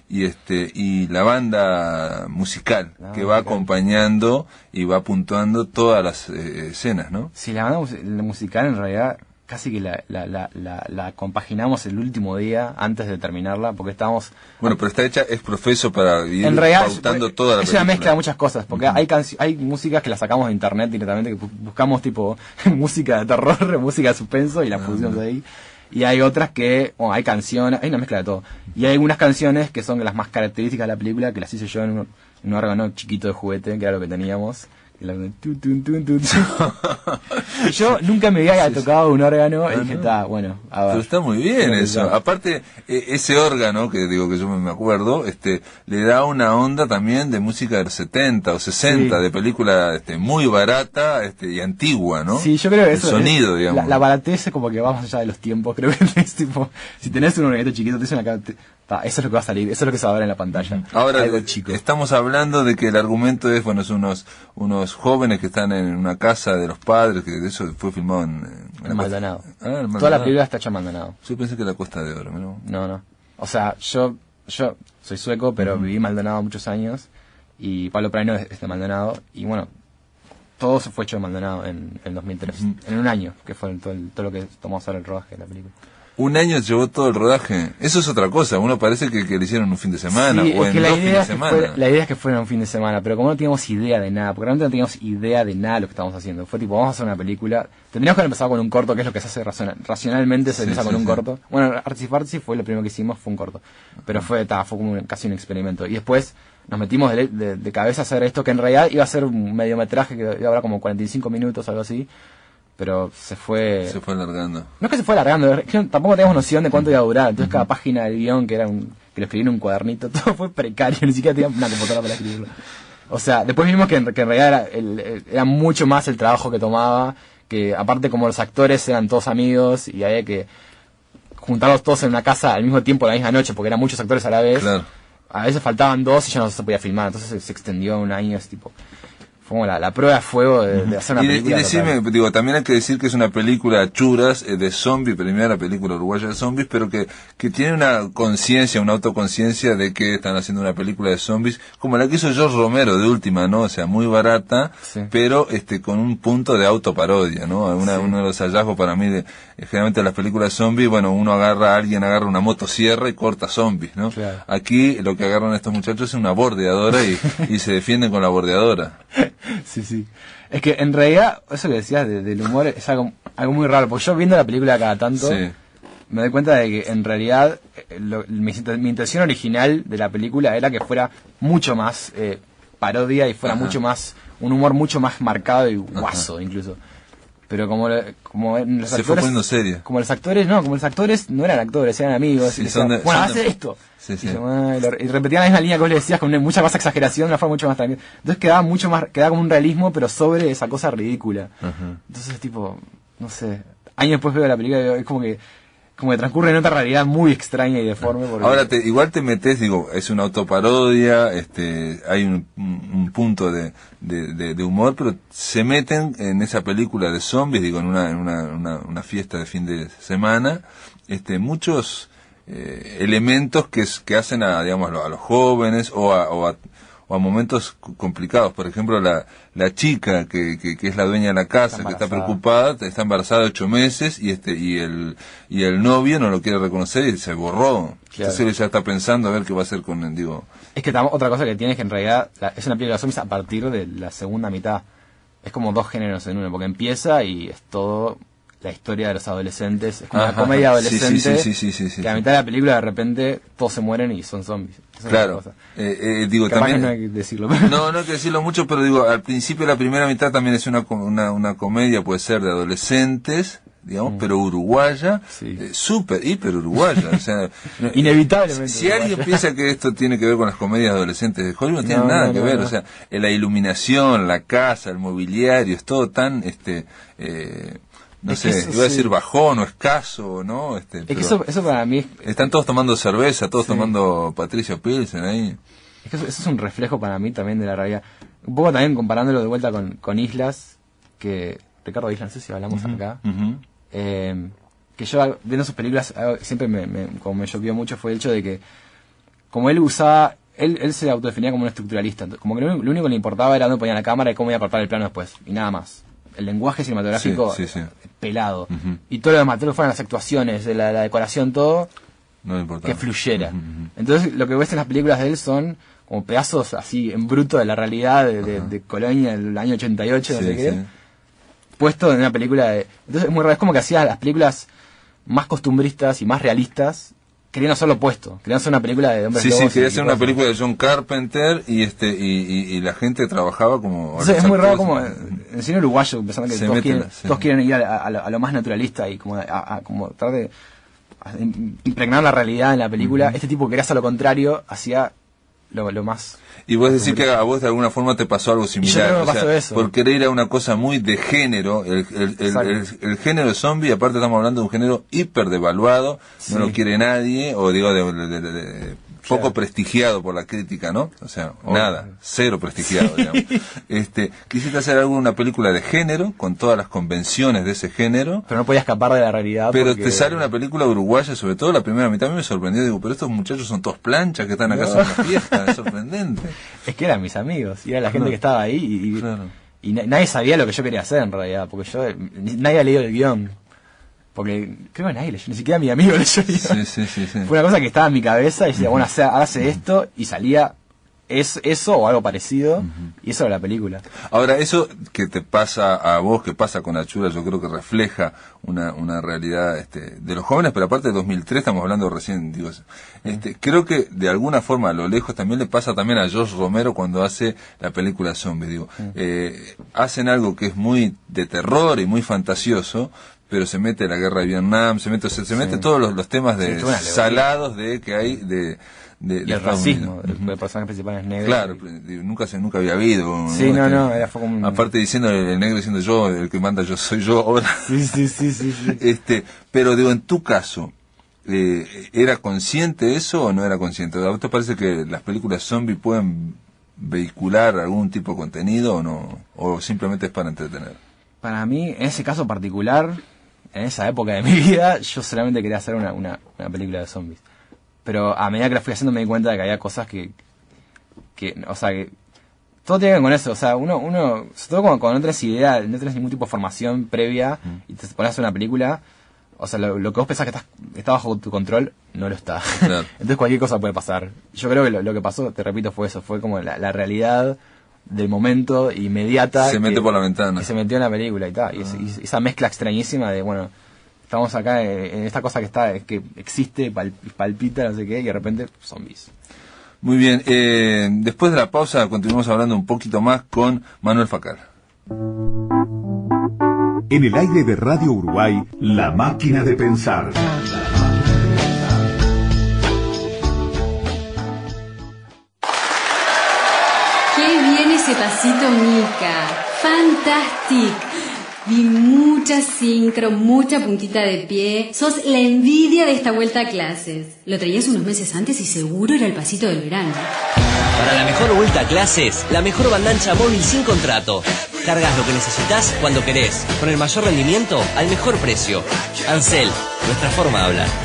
Y la banda musical que va acompañando y va puntuando todas las escenas, ¿no? Sí, la banda musical en realidad casi que la compaginamos el último día antes de terminarla, porque estábamos... Bueno, pero está hecha, es profeso para ir pautando toda la película. Es una mezcla de muchas cosas, porque hay músicas que las sacamos de internet directamente, que buscamos tipo música de terror, música de suspenso y las pusimos ahí. Y hay otras que, hay canciones, hay una mezcla de todo. Y hay algunas canciones que son las más características de la película, que las hice yo en un órgano chiquito de juguete, que era lo que teníamos. Y yo nunca me había tocado un órgano y dije, a ver. Pero está muy bien eso. Aparte, ese órgano, que yo me acuerdo, le da una onda también de música del 70 o 60, de película muy barata y antigua, ¿no? Sí, yo creo que eso. El sonido, digamos. La baratez es como que vamos allá de los tiempos, creo que es tipo, si tenés un organito chiquito, te dicen acá, eso es lo que va a salir, eso es lo que se va a ver en la pantalla. Ahora, algo chico. Estamos hablando de que el argumento es, unos jóvenes que están en una casa de los padres, que eso fue filmado en En Maldonado. Ah, en Maldonado. Toda la película está hecha en Maldonado. Yo pensé que era Costa de Oro, ¿no? No. O sea, yo soy sueco, pero viví en Maldonado muchos años. Y Pablo Praino es de Maldonado. Y bueno, todo se fue hecho en Maldonado en 2003. En un año, que fue todo lo que tomó a hacer el rodaje de la película. Un año llevó todo el rodaje. Eso es otra cosa. Uno parece que le hicieron un fin de semana Sí, o es en que 2 fines de semana. La idea es que fuera un fin de semana, pero como no teníamos idea de nada, porque realmente no teníamos idea de nada de lo que estábamos haciendo. Fue tipo, vamos a hacer una película. Tendríamos que haber empezado con un corto, que es lo que se hace racionalmente, se empieza con un corto. Bueno, Artsy Fartsy fue lo primero que hicimos, fue un corto. Pero fue como casi un experimento. Y después nos metimos de cabeza a hacer esto, que en realidad iba a ser un mediometraje que iba a durar como 45 minutos, algo así. Pero se fue alargando. No es que se fue alargando, es que tampoco teníamos noción de cuánto iba a durar. Entonces cada página del guión, que lo escribí en un cuadernito, todo fue precario, ni siquiera tenía una computadora para escribirlo. O sea, después vimos que en realidad era mucho más el trabajo que tomaba, que aparte como los actores eran todos amigos y había que juntarlos todos en una casa al mismo tiempo, la misma noche, porque eran muchos actores a la vez. Claro. A veces faltaban 2 y ya no se podía filmar, entonces se extendió un año, ese tipo. Fue como la prueba de fuego de hacer una película. Y decime, digo, también hay que decir que es una película churas de zombies, primera película uruguaya de zombies, pero que tiene una conciencia, una autoconciencia de que están haciendo una película de zombies, como la que hizo George Romero de última, ¿no? O sea, muy barata, sí, pero con un punto de autoparodia, ¿no? Uno de los hallazgos para mí generalmente las películas de zombies, bueno, alguien agarra una motosierra y corta zombies, ¿no? Claro. Aquí lo que agarran estos muchachos es una bordeadora y se defienden con la bordeadora. Sí. Es que en realidad, eso que decías del humor es algo muy raro, porque yo viendo la película cada tanto, Sí. me doy cuenta de que en realidad mi intención original de la película era que fuera mucho más parodia y fuera mucho más, un humor mucho más marcado y guaso incluso. Pero como los Se fue poniendo seria. Como los actores no eran actores, eran amigos. Sí, y decían, bueno, hace esto. Sí. Y repetían la misma línea que vos le decías con mucha más exageración, de una forma mucho más tranquila. Entonces quedaba como un realismo, pero sobre esa cosa ridícula. Entonces, tipo, no sé, años después veo la película y es como que transcurre en otra realidad muy extraña y deforme. Porque... Ahora igual te metes, digo, es una autoparodia, hay un punto de humor, pero se meten en esa película de zombies, digo, en una fiesta de fin de semana, muchos elementos que hacen a los jóvenes o a momentos complicados. Por ejemplo, la chica que es la dueña de la casa, que está preocupada, está embarazada de 8 meses y el novio no lo quiere reconocer y se borró. Claro. Entonces él ya está pensando a ver qué va a hacer con él, digo. Es que otra cosa que tiene es que en realidad es una película de zombies a partir de la segunda mitad. Es como 2 géneros en uno, porque empieza y es todo la historia de los adolescentes. Es como una comedia adolescente. Sí. Que a mitad de la película de repente todos se mueren y son zombies. Esa Claro. Digo, capaz también. que no hay que decirlo. Pero... No hay que decirlo mucho, pero digo, al principio la primera mitad también es una comedia, puede ser de adolescentes, digamos, pero uruguaya, hiper uruguaya. O sea, inevitablemente. Si alguien piensa que esto tiene que ver con las comedias adolescentes de Hollywood, no tiene nada que ver. O sea, la iluminación, la casa, el mobiliario, es todo tan, no sé, iba a decir bajón o escaso, ¿no? Es que eso para mí están todos tomando cerveza, todos tomando Patricio Pilsen ahí. Es que eso es un reflejo para mí también de la realidad. Un poco también comparándolo de vuelta con Islas, que Ricardo Islas, no sé si hablamos acá, que yo viendo sus películas siempre como me choqueó mucho fue el hecho de que como él usaba, él se autodefinía como un estructuralista, como que lo único que le importaba era dónde ponía la cámara y cómo iba a cortar el plano después, y nada más. El lenguaje cinematográfico pelado. Y todo lo demás, todo lo que fueran las actuaciones, la decoración, todo, no que fluyera. Entonces lo que ves en las películas de él son como pedazos así en bruto de la realidad de Colonia del año 88, no sé qué, puesto en una película Entonces es muy raro, es como que hacía las películas más costumbristas y más realistas, querían hacer lo opuesto, querían hacer una película de hombres lobos. Quería hacer una película de John Carpenter y la gente trabajaba como... Entonces es muy raro como en el cine uruguayo, pensando que todos quieren ir a lo más naturalista y como como tratar de impregnar la realidad en la película. Este tipo quería hacer lo contrario, hacía lo más... Y vos decís que a vos de alguna forma te pasó algo similar. Yo no me pasó eso. Por querer ir a una cosa muy de género, el género de zombie, aparte estamos hablando de un género hiper devaluado, no lo quiere nadie, o digo, poco prestigiado por la crítica, ¿no? O sea, nada, cero prestigiado, digamos. Quisiste hacer alguna película de género, con todas las convenciones de ese género. Pero no podía escapar de la realidad. Pero porque... te sale una película uruguaya, sobre todo la primera mitad, a mí me sorprendió, digo, pero estos muchachos son todos planchas que están acá haciendo una fiesta, es sorprendente. Es que eran mis amigos, y era la gente que estaba ahí, y nadie sabía lo que yo quería hacer en realidad, porque nadie ha leído el guión. Porque creo que nadie leyó, ni siquiera mi amigo leyó el guión. Sí. Fue una cosa que estaba en mi cabeza y decía, bueno, hace esto, y salía eso o algo parecido, y eso era la película. Ahora, eso que te pasa a vos, que pasa con Achura, yo creo que refleja una realidad de los jóvenes, pero aparte de 2003, estamos hablando recién, digo, creo que de alguna forma a lo lejos también le pasa también a George Romero cuando hace la película Zombie, digo, hacen algo que es muy de terror y muy fantasioso, pero se mete la guerra de Vietnam, se mete todos los temas salados que hay y el racismo, el personaje principal es negro. Claro, nunca había habido. Sí, fue como aparte diciendo el negro diciendo yo, el que manda yo soy yo ahora. Sí. Pero digo, en tu caso, ¿era consciente eso o no era consciente? ¿A vos te parece que las películas zombie pueden vehicular algún tipo de contenido o no? ¿O simplemente es para entretener? Para mí, en ese caso particular, en esa época de mi vida, yo solamente quería hacer una película de zombies. Pero a medida que la fui haciendo me di cuenta de que había cosas que todo tiene que ver con eso. O sea, uno sobre todo cuando no tenés idea, no tenés ningún tipo de formación previa y te pones a hacer una película, o sea, lo que vos pensás que está bajo tu control, no lo está. Claro. Entonces cualquier cosa puede pasar. Yo creo que lo que pasó, te repito, fue eso. Fue como la realidad del momento inmediata. Se mete por la ventana. Que se metió en la película y tal. Y esa mezcla extrañísima de, bueno, estamos acá en esta cosa que existe, palpita, no sé qué, y de repente, zombies. Muy bien, después de la pausa continuamos hablando un poquito más con Manuel Facal. En el aire de Radio Uruguay, La Máquina de Pensar. ¡Qué bien ese pasito, Mica! ¡Fantástico! Vi mucha sincro, mucha puntita de pie. Sos la envidia de esta vuelta a clases. Lo traías unos meses antes y seguro era el pasito del verano. Para la mejor vuelta a clases, la mejor bandancha móvil sin contrato. Cargas lo que necesitas cuando querés, con el mayor rendimiento al mejor precio. Ansel, nuestra forma de hablar.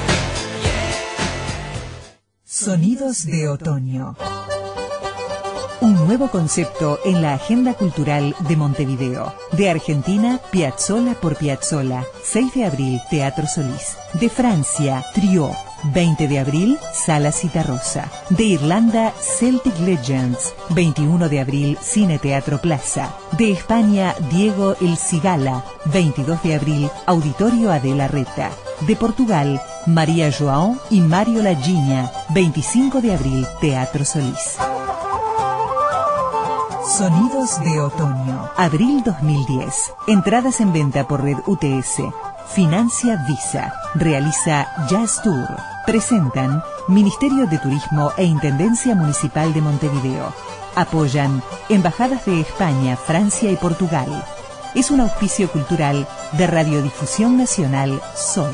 Sonidos de otoño. Un nuevo concepto en la agenda cultural de Montevideo. De Argentina, Piazzolla por Piazzolla. 6 de abril, Teatro Solís. De Francia, Trio. 20 de abril, Sala Citarrosa. De Irlanda, Celtic Legends. 21 de abril, Cine Teatro Plaza. De España, Diego El Cigala. 22 de abril, Auditorio Adela Reta. De Portugal, María João y Mario Lagiña. 25 de abril, Teatro Solís. Sonidos de otoño. Abril 2010. Entradas en venta por Red UTS. Financia Visa. Realiza Jazz Tour. Presentan Ministerio de Turismo e Intendencia Municipal de Montevideo. Apoyan Embajadas de España, Francia y Portugal. Es un auspicio cultural de Radiodifusión Nacional Sobre.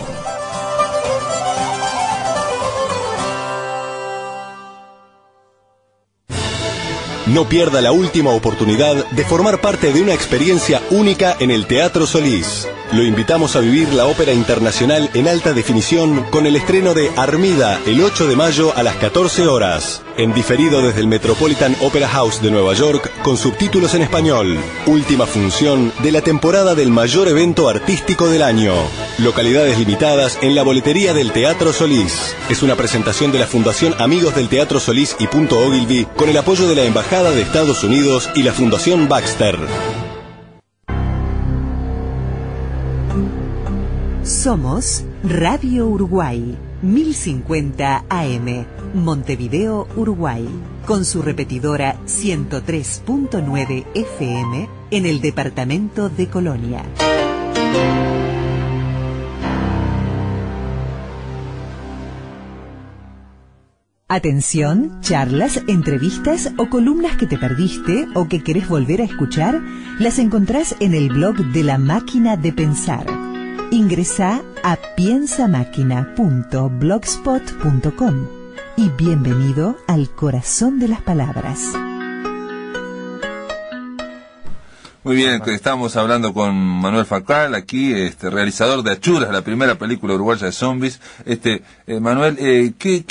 No pierda la última oportunidad de formar parte de una experiencia única en el Teatro Solís. Lo invitamos a vivir la ópera internacional en alta definición con el estreno de Armida el 8 de mayo a las 14 horas. En diferido desde el Metropolitan Opera House de Nueva York con subtítulos en español. Última función de la temporada del mayor evento artístico del año. Localidades limitadas en la boletería del Teatro Solís. Es una presentación de la Fundación Amigos del Teatro Solís y Punto Ogilvy con el apoyo de la Embajada de Estados Unidos y la Fundación Baxter. Somos Radio Uruguay, 1050 AM, Montevideo, Uruguay, con su repetidora 103.9 FM en el departamento de Colonia. Atención, charlas, entrevistas o columnas que te perdiste o que querés volver a escuchar, las encontrás en el blog de La Máquina de Pensar. Ingresá a piensamáquina.blogspot.com y bienvenido al corazón de las palabras. Muy bien, estamos hablando con Manuel Facal, aquí, realizador de Achuras, la primera película uruguaya de zombies. Manuel, ¿qué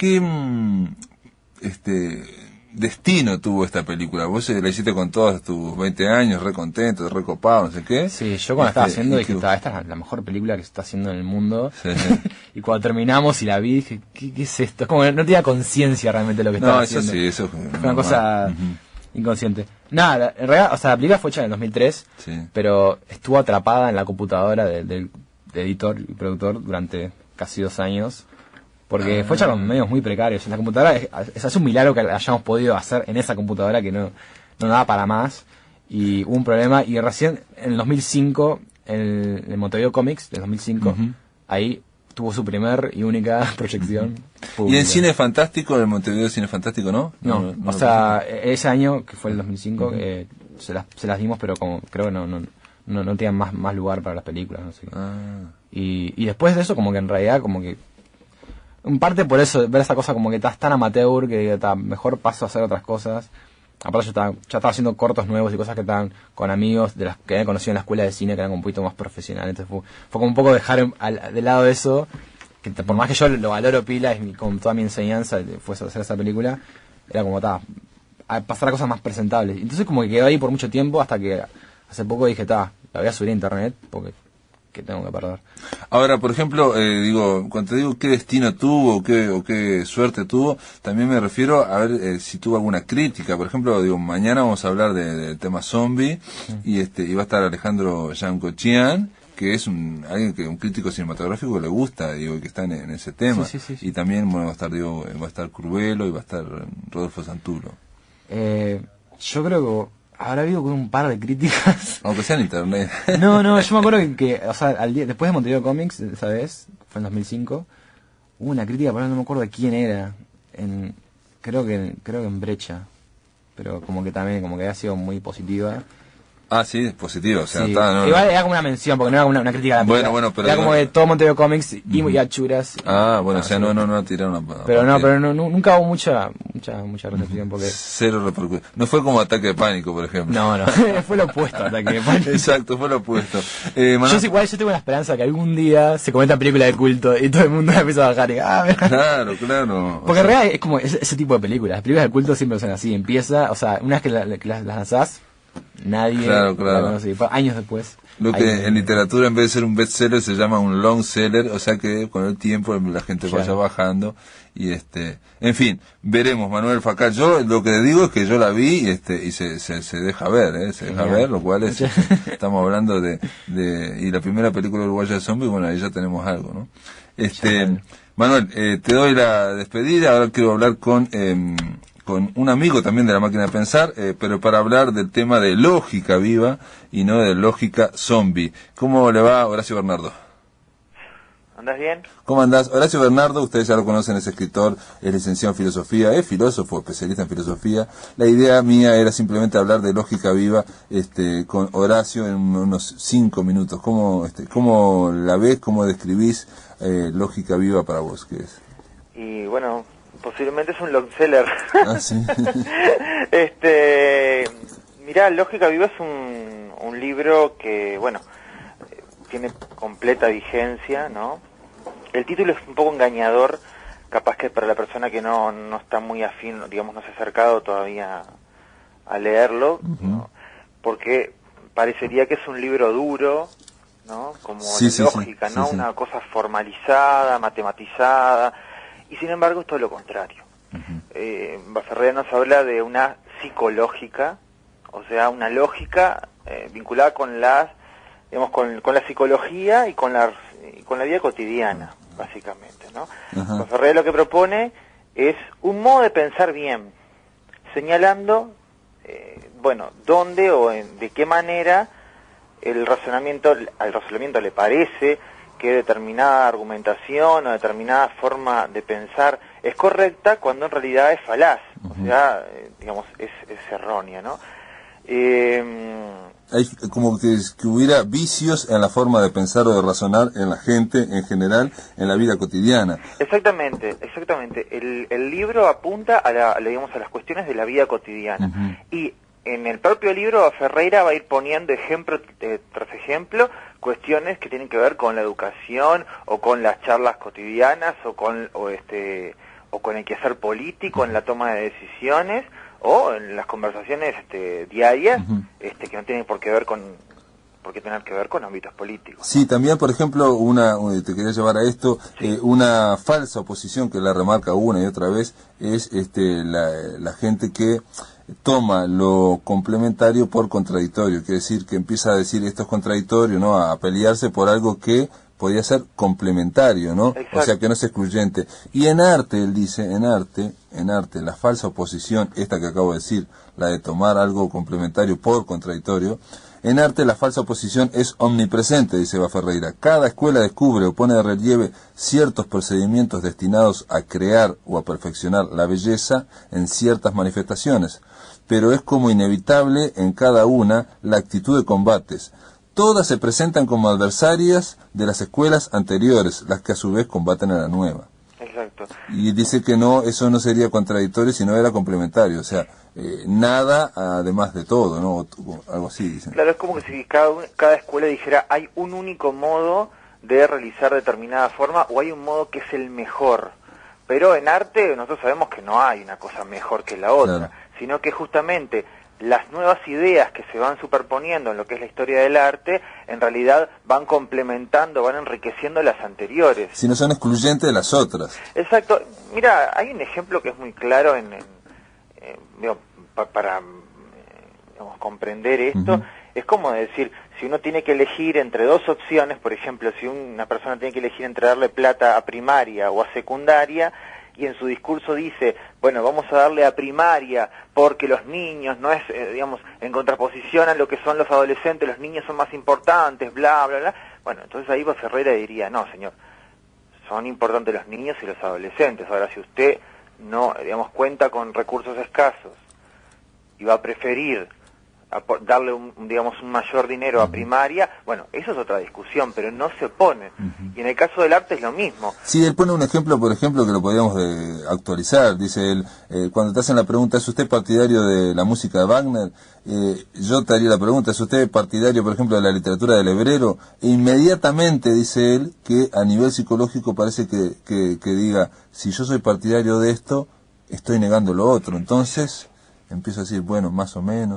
destino tuvo esta película? Vos la hiciste con todos tus 20 años, re contento, re copado, no sé qué. Sí, yo cuando estaba haciendo dije, esta es la mejor película que se está haciendo en el mundo. Sí. Y cuando terminamos y la vi, dije, ¿qué es esto? Es como que no tenía conciencia realmente de lo que estaba haciendo. No, eso sí, eso fue una cosa inconsciente. Nada, en realidad, o sea, la película fue hecha en el 2003, sí, pero estuvo atrapada en la computadora del editor y productor durante casi 2 años. Porque fue hecha con medios muy precarios. En la computadora es un milagro que hayamos podido hacer en esa computadora que no daba para más. Y hubo un problema. Y recién en el 2005, en Montevideo Comics, del 2005, ahí tuvo su primer y única proyección pública. ¿Y en Cine Fantástico, el Montevideo Cine Fantástico, no? No, o sea, ese año, que fue el 2005, se las dimos, pero como creo que no tenían más lugar para las películas. No sé. Y después de eso, como que en realidad, como que en parte por eso, ver esa cosa como que estás tan amateur que mejor paso a hacer otras cosas. Aparte ya estaba haciendo cortos nuevos y cosas que estaban con amigos de las que había conocido en la escuela de cine, que eran un poquito más profesionales. Entonces fue como un poco dejar de lado eso, que por más que yo lo valoro pila, y con toda mi enseñanza fue hacer esa película, era como a pasar a cosas más presentables. Entonces como que quedó ahí por mucho tiempo hasta que hace poco dije, la voy a subir a internet porque que tengo que perder. Ahora, por ejemplo, cuando te digo qué destino tuvo o qué suerte tuvo, también me refiero a ver si tuvo alguna crítica. Por ejemplo, mañana vamos a hablar del tema zombie y va a estar Alejandro Yancochian, que es un crítico cinematográfico que le gusta, que está en ese tema. Sí. Y también va a estar Curvelo y va a estar Rodolfo Santuro. Yo creo que habrá habido un par de críticas. Aunque sea en internet. No, yo me acuerdo que o sea, después de Montevideo Comics, esa vez, fue en 2005, hubo una crítica, pero no me acuerdo de quién era. Creo que en Brecha. Pero como que también, como que había sido muy positiva. Ah, sí, es positivo, o sea, sí. Igual era como una mención, porque no era una crítica a la película. Bueno, pero era como de todo Montevideo Comics y Achuras. O sea, no tiraron una... Pero nunca hubo mucha recepción, porque... Cero repercusión. No fue como Ataque de Pánico, por ejemplo. No, fue lo opuesto a Ataque de Pánico. Exacto, fue lo opuesto. Yo tengo la esperanza que algún día se cometa película de culto y todo el mundo empieza a bajar y... Claro. Porque en realidad es como ese tipo de películas. Las películas de culto siempre son así. Empieza, o sea, una vez que las lanzás, nadie claro. la conoce. Años después. Lo que en literatura, en vez de ser un bestseller, se llama un long seller, o sea que con el tiempo la gente vaya bajando. Y en fin, veremos, Manuel Facal. Yo lo que digo es que yo la vi y se deja ver, se deja ver, lo cual es, estamos hablando y la primera película uruguaya de zombies, bueno, ahí ya tenemos algo, ¿no? Manuel, te doy la despedida, ahora quiero hablar con un amigo también de La Máquina de Pensar, pero para hablar del tema de lógica viva y no de lógica zombie. ¿Cómo le va, Horacio Bernardo? ¿Andás bien? ¿Cómo andás? Horacio Bernardo, ustedes ya lo conocen, es escritor, es licenciado en filosofía, es filósofo, especialista en filosofía. La idea mía era simplemente hablar de lógica viva con Horacio en unos 5 minutos. ¿Cómo la ves? ¿Cómo describís lógica viva para vos? ¿Qué es? Y bueno, posiblemente es un long seller. Ah, sí. Mirá, Lógica Viva es un libro que, bueno, tiene completa vigencia, ¿no? El título es un poco engañador, capaz que para la persona que no está muy afín, digamos, no se ha acercado todavía a leerlo, ¿no? Porque parecería que es un libro duro, ¿no? Como de lógica, ¿no? Una cosa formalizada, matematizada, y sin embargo es todo lo contrario. Ferrer nos habla de una psicológica, o sea, una lógica vinculada con la psicología y con la vida cotidiana, básicamente, ¿no? Ferrer lo que propone es un modo de pensar bien, señalando, dónde o de qué manera al razonamiento le parece que determinada argumentación o determinada forma de pensar es correcta cuando en realidad es falaz, o sea, digamos, es errónea, ¿no? Hay como que hubiera vicios en la forma de pensar o de razonar en la gente en general, en la vida cotidiana. Exactamente. El libro apunta digamos, a las cuestiones de la vida cotidiana. Y en el propio libro Ferreira va a ir poniendo ejemplo tras ejemplo cuestiones que tienen que ver con la educación o con las charlas cotidianas o con el quehacer político en la toma de decisiones o en las conversaciones diarias que no tienen por qué tener que ver con ámbitos políticos. Sí, también, por ejemplo, te quería llevar a esto, una falsa oposición que la remarca una y otra vez es la gente que toma lo complementario por contradictorio, quiere decir que empieza a decir esto es contradictorio, ¿no? A pelearse por algo que podía ser complementario, ¿no? Exacto. O sea, que no es excluyente. Y en arte, él dice, en arte, la falsa oposición, esta que acabo de decir, la de tomar algo complementario por contradictorio, en arte la falsa oposición es omnipresente, dice Eva Ferreira. Cada escuela descubre o pone de relieve ciertos procedimientos destinados a crear o a perfeccionar la belleza en ciertas manifestaciones, pero es como inevitable en cada una la actitud de combates. Todas se presentan como adversarias de las escuelas anteriores, las que a su vez combaten a la nueva. Exacto. Y dice que no, eso no sería contradictorio, sino era complementario, o sea, nada además de todo, ¿no? Algo así, dicen. Claro, es como que si cada escuela dijera, hay un único modo de realizar determinada forma, o hay un modo que es el mejor. Pero en arte nosotros sabemos que no hay una cosa mejor que la otra, claro, sino que justamente las nuevas ideas que se van superponiendo en lo que es la historia del arte, en realidad van complementando, van enriqueciendo las anteriores. Si no son excluyentes de las otras. Exacto. Mira, hay un ejemplo que es muy claro para comprender esto. Es como decir, si uno tiene que elegir entre dos opciones, por ejemplo, si una persona tiene que elegir entre darle plata a primaria o a secundaria, y en su discurso dice, bueno, vamos a darle a primaria porque los niños no es, digamos, en contraposición a lo que son los adolescentes, los niños son más importantes, bla, bla, bla. Bueno, entonces ahí Ferreira diría, no, señor, son importantes los niños y los adolescentes. Ahora, si usted no, digamos, cuenta con recursos escasos y va a preferir darle un mayor dinero a primaria, bueno, eso es otra discusión, pero no se opone. Y en el caso del arte es lo mismo. Sí, él pone un ejemplo, por ejemplo, que lo podríamos actualizar. Dice él, cuando te hacen la pregunta, ¿es usted partidario de la música de Wagner? Yo te haría la pregunta, ¿es usted partidario, por ejemplo, de la literatura del Hebrero? E inmediatamente dice él que a nivel psicológico parece que diga, si yo soy partidario de esto, estoy negando lo otro. Entonces empiezo a decir, bueno, más o menos.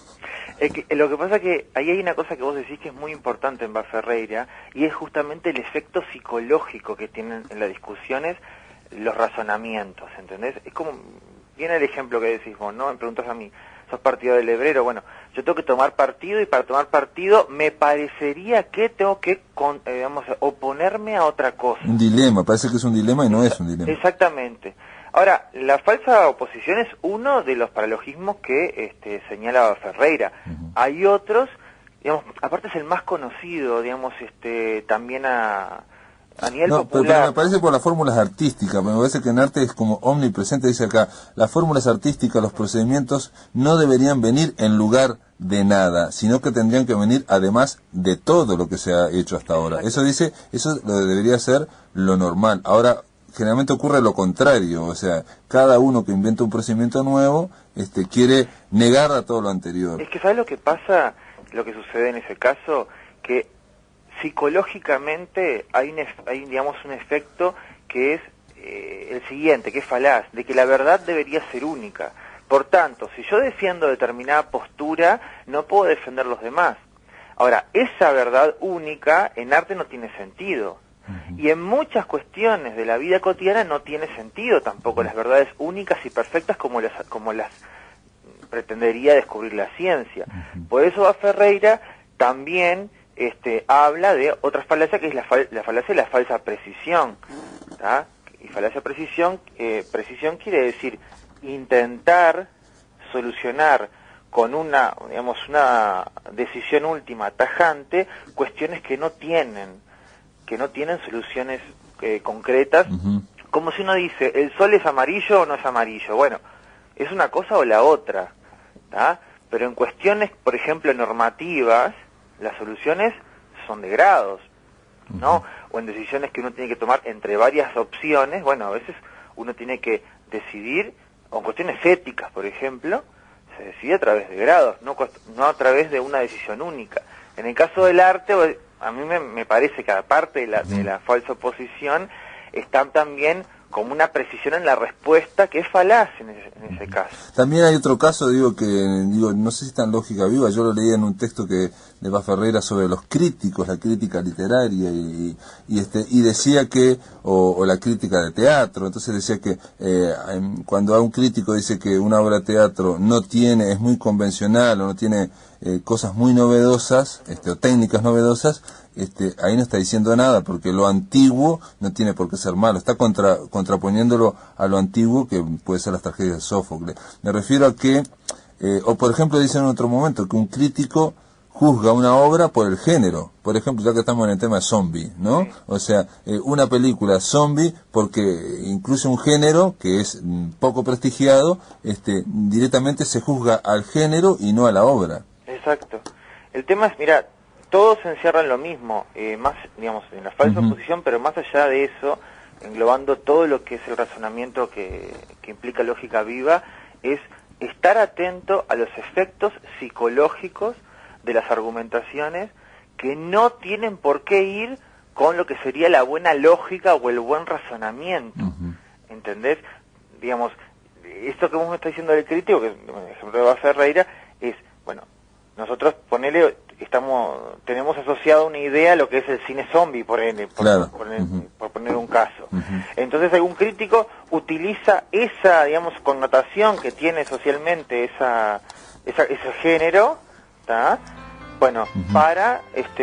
Lo que pasa es que ahí hay una cosa que vos decís que es muy importante en Ferreira, y es justamente el efecto psicológico que tienen en las discusiones los razonamientos, ¿entendés? Es como, viene el ejemplo que decís vos, ¿no? Me preguntas a mí, ¿sos partidario del Hebrero? Bueno, yo tengo que tomar partido, y para tomar partido me parecería que tengo que, oponerme a otra cosa. Un dilema, parece que es un dilema y no es un dilema. Exactamente. Ahora, la falsa oposición es uno de los paralogismos que señala Ferreira. Hay otros, digamos, aparte es el más conocido, digamos, también a nivel popular. Pero me parece por las fórmulas artísticas, me parece que en arte es como omnipresente, dice acá, las fórmulas artísticas, los procedimientos no deberían venir en lugar de nada, sino que tendrían que venir además de todo lo que se ha hecho hasta ahora. Eso dice, eso debería ser lo normal. Ahora, generalmente ocurre lo contrario, o sea, cada uno que inventa un procedimiento nuevo quiere negar a todo lo anterior. Es que ¿sabes lo que pasa? Lo que sucede en ese caso, que psicológicamente hay digamos, un efecto que es el siguiente, que es falaz, de que la verdad debería ser única. Por tanto, si yo defiendo determinada postura, no puedo defender los demás. Ahora, esa verdad única en arte no tiene sentido. Y en muchas cuestiones de la vida cotidiana no tiene sentido tampoco las verdades únicas y perfectas como las pretendería descubrir la ciencia. Por eso Ferreira también habla de otra falacia, que es la falacia de la falsa precisión, ¿tá? Y falacia precisión quiere decir intentar solucionar con una decisión última tajante cuestiones que no tienen soluciones concretas, como si uno dice, ¿el sol es amarillo o no es amarillo? Bueno, es una cosa o la otra, ¿tá? pero en cuestiones, por ejemplo, normativas, las soluciones son de grados, ¿no? O en decisiones que uno tiene que tomar entre varias opciones, bueno, a veces uno tiene que decidir, o en cuestiones éticas, por ejemplo, se decide a través de grados, no a través de una decisión única. En el caso del arte, a mí me parece que aparte de la falsa oposición, están también como una precisión en la respuesta que es falaz en ese caso. También hay otro caso, no sé si está en lógica viva, yo lo leía en un texto de Eva Ferreira sobre los críticos, la crítica literaria y decía que, o la crítica de teatro, entonces decía que cuando a un crítico dice que una obra de teatro es muy convencional o no tiene cosas muy novedosas, o técnicas novedosas, ahí no está diciendo nada, porque lo antiguo no tiene por qué ser malo, está contraponiéndolo a lo antiguo, que puede ser las tragedias de Sófocles. Me refiero a que, o por ejemplo dice en otro momento, que un crítico juzga una obra por el género, por ejemplo, ya que estamos en el tema de zombie, ¿no? Sí. O sea, una película zombie, porque incluso un género que es poco prestigiado, directamente se juzga al género y no a la obra. Exacto. El tema es, mira, todos se encierran lo mismo, más, digamos, en la falsa oposición, pero más allá de eso, englobando todo lo que es el razonamiento que implica lógica viva, es estar atento a los efectos psicológicos de las argumentaciones que no tienen por qué ir con lo que sería la buena lógica o el buen razonamiento. ¿Entendés? Digamos, esto que vos me estás diciendo del crítico, que por ejemplo de Eva Ferreira, es, bueno, nosotros tenemos asociado una idea a lo que es el cine zombie, por poner un caso. Entonces algún crítico utiliza esa, digamos, connotación que tiene socialmente ese género, ¿tá? Bueno, para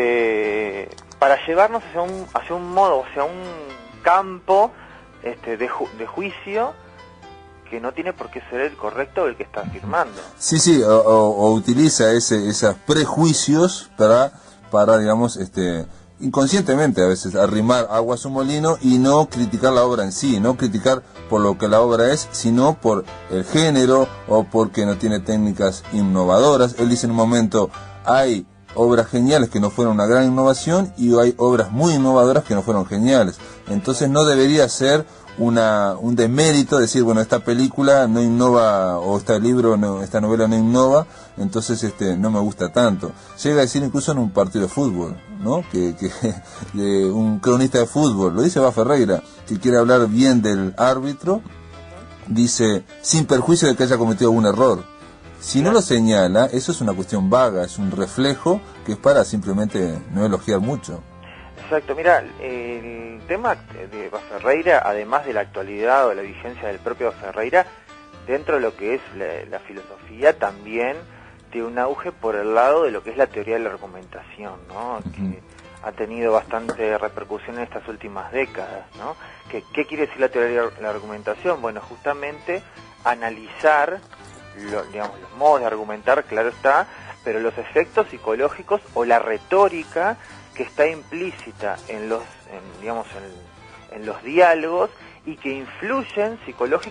llevarnos hacia un modo, hacia un campo de juicio que no tiene por qué ser el correcto o el que está afirmando. Sí, o utiliza esos prejuicios para digamos, inconscientemente a veces arrimar agua a su molino y no criticar la obra en sí, no criticar por lo que la obra es, sino por el género o porque no tiene técnicas innovadoras. Él dice en un momento, hay obras geniales que no fueron una gran innovación y hay obras muy innovadoras que no fueron geniales. Entonces no debería ser un demérito decir, bueno, esta película no innova, o esta novela no innova, entonces no me gusta tanto. Llega a decir incluso en un partido de fútbol, ¿no? Que un cronista de fútbol, lo dice Eva Ferreira, que quiere hablar bien del árbitro, dice, sin perjuicio de que haya cometido algún error. Si no lo señala, eso es una cuestión vaga, es un reflejo que es para simplemente no elogiar mucho. Exacto, mira, el tema de Eva Ferreira, además de la actualidad o la vigencia del propio Ferreira, dentro de lo que es la filosofía, también tiene un auge por el lado de lo que es la teoría de la argumentación, ¿no? Que ha tenido bastante repercusión en estas últimas décadas, ¿no? ¿Qué quiere decir la teoría de la argumentación? Bueno, justamente analizar los modos de argumentar, claro está, pero los efectos psicológicos o la retórica que está implícita en los diálogos y que influyen psicológicamente